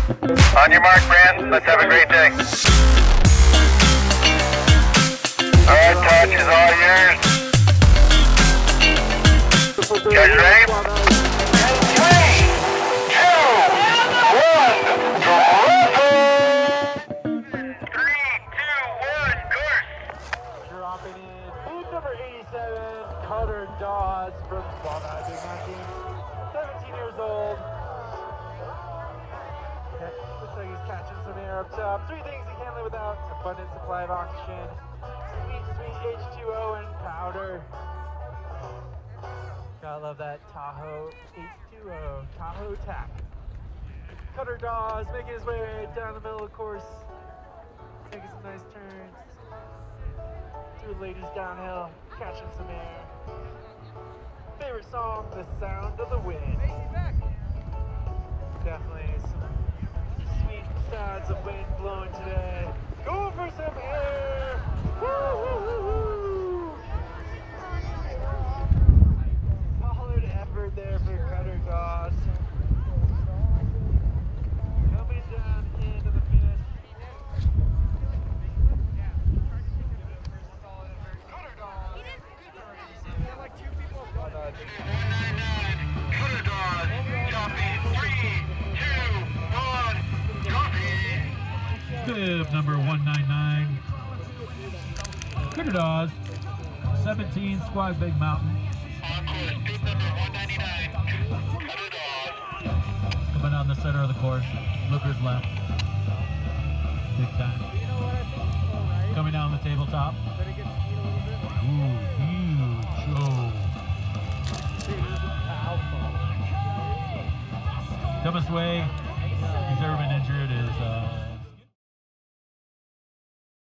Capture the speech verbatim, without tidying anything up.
On your mark, Brand. Let's have a great day. All right, touch is all yours. Guys ready? Three, two, one, Three, two, one, course. Dropping in booth number eighty-seven, Cutter Dawes from Squaw Alpine Feb, seventeen years old. Looks like he's catching some air up top. Three things he can't live without: abundant supply of oxygen, sweet, sweet H two O, and powder. Gotta love that Tahoe H two O, Tahoe tack. Cutter Dawes making his way down the middle of the course, taking some nice turns. Two ladies downhill, catching some air. Favorite song, The Sound of the Wind. Definitely some sweet sounds of wind blowing today. Going for some air! Woo, woo, woo, woo. Solid effort there for Cutter Dawes. Coming down into the finish. Cutter Dawes. Like two people. one ninety-nine. Cutter Dawes. Dropping. Three, two, one. Dropping. Fib number one ninety-nine. Cutter Dawes. seventeen Squaw Big Mountain. On course, booth number one ninety-nine. Cutter Dawes. Coming down the center of the course. Lookers left. Big time. Coming down the tabletop. Ooh, huge. Oh. Come this way.